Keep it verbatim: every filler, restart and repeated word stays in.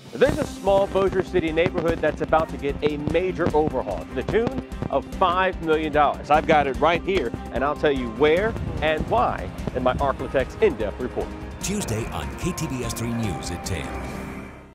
There's a small Bossier City neighborhood that's about to get a major overhaul to the tune of five million dollars. I've got it right here, and I'll tell you where and why in my Architect's in-depth report. Tuesday on K T B S three News at ten.